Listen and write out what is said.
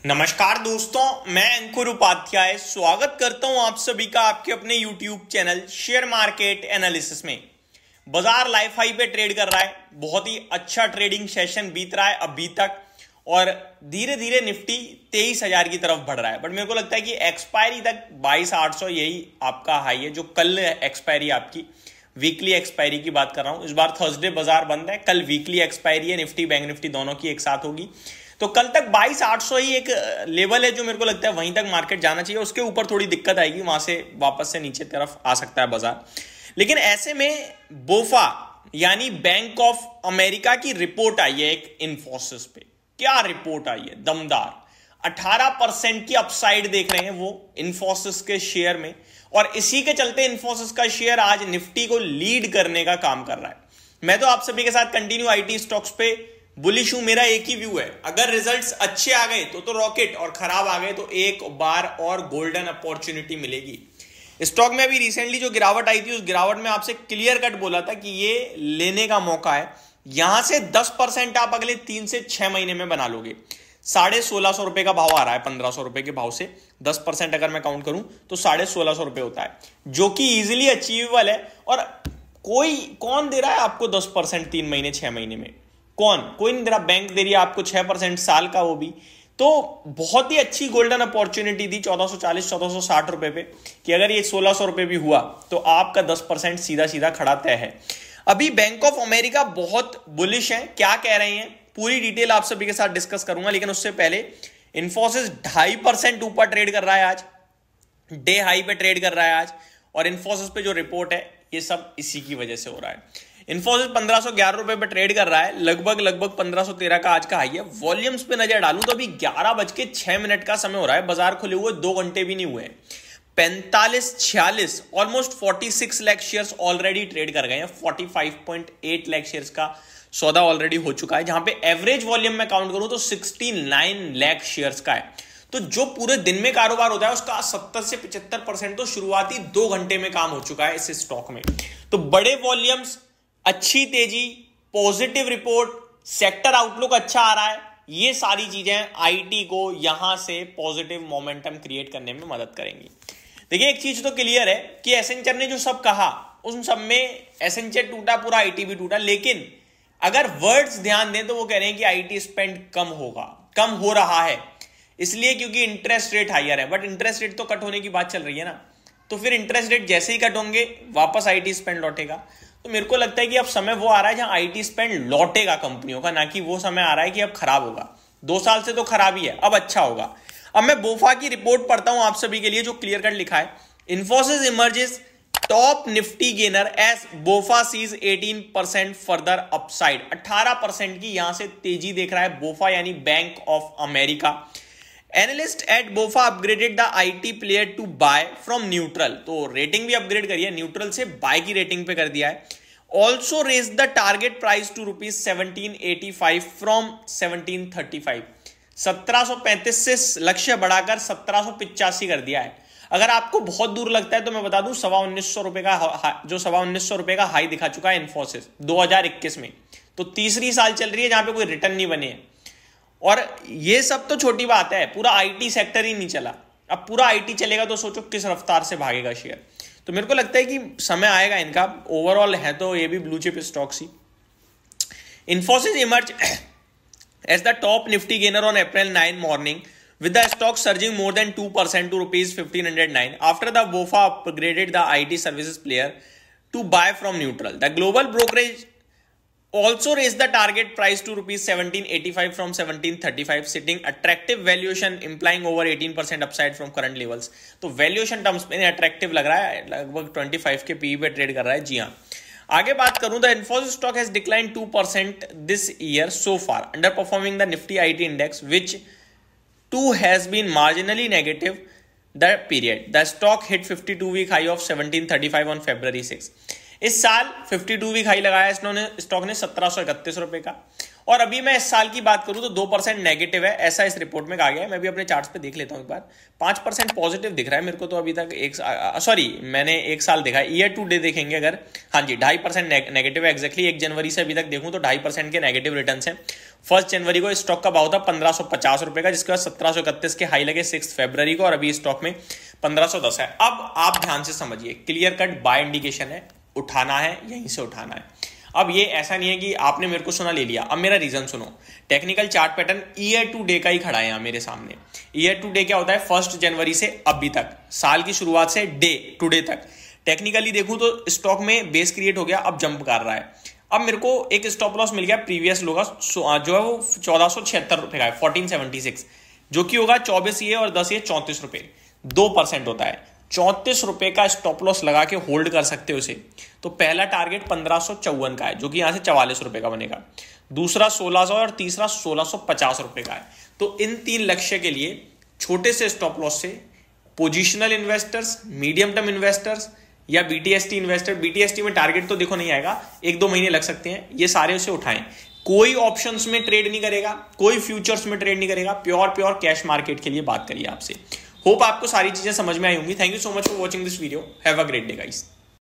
नमस्कार दोस्तों, मैं अंकुर उपाध्याय स्वागत करता हूं आप सभी का आपके अपने YouTube channel share market analysis में। बाजार लाइफ हाई पे ट्रेड कर रहा है। बहुत ही अच्छा ट्रेडिंग सेशन बीत रहा है अभी तक और धीरे धीरे निफ्टी 23,000 की तरफ बढ़ रहा है। बट मेरे को लगता है कि एक्सपायरी तक 22,800 यही आपका हाई है। जो कल एक्सपायरी आपकी वीकली एक्सपायरी की बात कर रहा हूं। इस बार थर्सडे बाजार बंद है, कल वीकली एक्सपायरी है। निफ्टी बैंक निफ्टी दोनों की एक साथ होगी, तो कल तक 22,800 ही एक लेवल है जो मेरे को लगता है वहीं तक मार्केट जाना चाहिए। उसके ऊपर थोड़ी दिक्कत आएगी, वहां से वापस से नीचे तरफ आ सकता है बाजार। लेकिन ऐसे में बोफा यानी बैंक ऑफ अमेरिका की रिपोर्ट आई है एक इन्फोसिस पे। क्या रिपोर्ट आई है, दमदार। 18% की अपसाइड देख रहे हैं वो इन्फोसिस के शेयर में, और इसी के चलते इन्फोसिस का शेयर आज निफ्टी को लीड करने का काम कर रहा है। मैं तो आप सभी के साथ कंटिन्यू आईटी स्टॉक्स पे बुलिश हूं। मेरा एक ही व्यू है, अगर रिजल्ट्स अच्छे आ गए तो रॉकेट, और खराब आ गए तो एक बार और गोल्डन अपॉर्चुनिटी मिलेगी। स्टॉक में अभी रिसेंटली जो गिरावट आई थी, उस गिरावट में आपसे क्लियर कट बोला था कि ये लेने का मौका है। यहां से 10% आप अगले 3 से 6 महीने में बना लोगे। 1650 रुपए का भाव आ रहा है, 1500 रुपए के भाव से 10% अगर मैं काउंट करूं तो 1650 रुपए होता है, जो कि इजिली अचीवेबल है। और कौन दे रहा है आपको 10% 3 महीने 6 महीने में? कोई नहीं दे रहा। बैंक दे रही है आपको 6% साल का, वो भी। तो बहुत ही अच्छी गोल्डन अपॉर्चुनिटी थी 1440 1460 रुपए पे, कि अगर ये 1600 रुपए भी हुआ तो आपका 10% सीधा सीधा खड़ा तय है। अभी बैंक ऑफ अमेरिका बहुत बुलिश है। क्या कह रहे हैं पूरी डिटेल आप सभी के साथ डिस्कस करूंगा, लेकिन उससे पहले इन्फोसिस 2.5% ऊपर ट्रेड कर रहा है आज, डे हाई पे ट्रेड कर रहा है आज। और इन्फोसिस पे जो रिपोर्ट है ये सब इसी की वजह से हो रहा है। इन्फोसिस 1511 रुपए पे ट्रेड कर रहा है, लगभग 1513 का आज का हाई है। वॉल्यूम्स पे नजर डालूं तो अभी 11:06 का समय हो रहा है, बाजार खुले हुए 2 घंटे भी नहीं हुए। 45-46 almost 46 lakh shares already trade कर गए हैं। 45.8 लाख शेयर्स का सौदा ऑलरेडी हो चुका है, जहां पे एवरेज वॉल्यूम में काउंट करूं तो 69 लाख शेयर्स का है। तो जो पूरे दिन में कारोबार होता है उसका 70 से 75% तो शुरुआती 2 घंटे में काम हो चुका है इस स्टॉक में। तो बड़े वॉल्यूम्स, अच्छी तेजी, पॉजिटिव रिपोर्ट, सेक्टर आउटलुक अच्छा आ रहा है, ये सारी चीजें आईटी को यहां से पॉजिटिव मोमेंटम क्रिएट करने में मदद करेंगी। देखिए एक चीज तो क्लियर है कि एसेंचर ने जो सब कहा उन सब में एसेंचर टूटा, पूरा आईटी भी टूटा। लेकिन अगर वर्ड्स ध्यान दें तो वो कह रहे हैं कि आईटी स्पेंड कम होगा, कम हो रहा है, इसलिए क्योंकि इंटरेस्ट रेट हायर है। बट इंटरेस्ट रेट तो कट होने की बात चल रही है ना, तो फिर इंटरेस्ट रेट जैसे ही कट होंगे वापस आईटी स्पेंड लौटेगा। तो मेरे को लगता है कि अब समय वो आ रहा है जहां आईटी स्पेंड लौटेगा कंपनियों का, ना कि वो समय आ रहा है कि अब खराब होगा। 2 साल से तो खराब ही है, अब अच्छा होगा। अब मैं बोफा की रिपोर्ट पढ़ता हूं आप सभी के लिए, जो क्लियर कट लिखा है। Infosys emerges top Nifty gainer as BofA sees 18% further upside. 18% की यहां से तेजी देख रहा है बोफा यानी bank of America. Analyst at BofA upgraded the IT player to buy from neutral. तो रेटिंग भी अपग्रेड करी है, न्यूट्रल से बाय की रेटिंग पे कर दिया है। Also raise the target price to ₹1785 from 1735। 1735 से लक्ष्य बढ़ाकर 1785 कर दिया है। अगर आपको बहुत दूर लगता है तो मैं बता दूं 19,500 रुपए का जो 19,500 रुपए का हाई दिखा चुका है इन्फोसिस 2021 में। तो तीसरी साल चल रही है जहां पे कोई रिटर्न नहीं बने हैं। और ये सब तो छोटी बात है, पूरा आईटी सेक्टर ही नहीं चला। अब पूरा आईटी चलेगा तो सोचो किस रफ्तार से भागेगा शेयर। तो मेरे को लगता है कि समय आएगा इनका। ओवरऑल है तो ये भी ब्लू चिप स्टॉक्स ही। Infosys emerge as the top Nifty gainer on April 9 morning with the stock surging more than 2% to ₹1,509 after the BofA upgraded the IT services player to buy from neutral. The global brokerage also raised the target price to ₹1785 from 1735, sitting attractive valuation implying over 18% upside from current levels. तो valuation terms में attractive लग रहा है, लगभग 25 के PE पे trade कर रहा है। जी हाँ, आगे बात करूं तो Infosys stock has declined 2% this year so far, underperforming the Nifty IT index, which too has been marginally negative the period. The stock hit 52-week high of 1735 on February 6. इस साल 52 वीक हाई लगाया stock ने 1731 रुपए का। और अभी मैं इस साल की बात करूं तो 2% नेगेटिव है, ऐसा इस रिपोर्ट में कहा गया है। मैं भी अपने चार्ट्स पे देख लेता हूं एक बार। 5% पॉजिटिव दिख रहा है मेरे को तो अभी तक। मैंने एक साल देखा है, ईयर टू डे देखेंगे अगर, हाँ जी 2.5% नेगेटिव है एग्जैक्टली। 1 जनवरी से अभी तक देखूं तो 2.5% के नेगेटिव रिटर्न्स हैं। 1 जनवरी को स्टॉक का भाव था 1550 रुपए का, जिसके बाद 1731 के हाई लगे 6 फरवरी को, और अभी स्टॉक में 1510 है। अब आप ध्यान से समझिए, क्लियर कट बाय इंडिकेशन है, उठाना है, यहीं से उठाना है। अब ये ऐसा नहीं है कि आपने मेरे को सुना ले लिया। अब मेरा रीजन सुनो, technical chart pattern year to day का ही खड़ा है यहाँ मेरे सामने। ईयर टू डे क्या होता है, 1 जनवरी से अभी तक, साल की शुरुआत से डे टुडे तक। टेक्निकली देखूं तो स्टॉक में बेस क्रिएट हो गया, अब जंप कर रहा है। अब मेरे को एक स्टॉप लॉस मिल गया प्रीवियस लो का, जो है वो 1476 रुपए का है, 1476, जो कि होगा 24 ये और 10 ये 34 रुपए, 2% होता है। 34 रुपए का स्टॉप लॉस लगा के होल्ड कर सकते हो इसे। तो पहला टारगेट 1554 का है, जो कि यहां से 44 रुपए का बनेगा, दूसरा 1600 और तीसरा 1650 रुपए का है। तो इन 3 लक्ष्य के लिए छोटे से स्टॉप लॉस से positional investors, medium term investors या बीटीएसटी इन्वेस्टर, बीटीएसटी में टारगेट तो देखो नहीं आएगा, 1-2 महीने लग सकते हैं, ये सारे उसे उठाएं। कोई ऑप्शंस में ट्रेड नहीं करेगा, कोई फ्यूचर्स में ट्रेड नहीं करेगा, प्योर कैश मार्केट के लिए बात करिए आपसे। होप आपको सारी चीजें समझ में आई होंगी। Thank you so much for watching this video. Have a great day guys.